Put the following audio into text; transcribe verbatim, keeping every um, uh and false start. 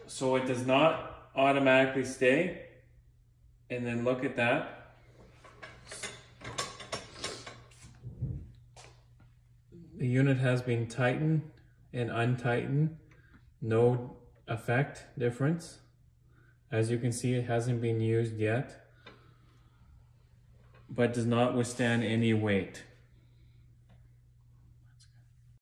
so it does not automatically stay. And then look at that. The unit has been tightened and untightened. No effect difference. As you can see, it hasn't been used yet, but does not withstand any weight.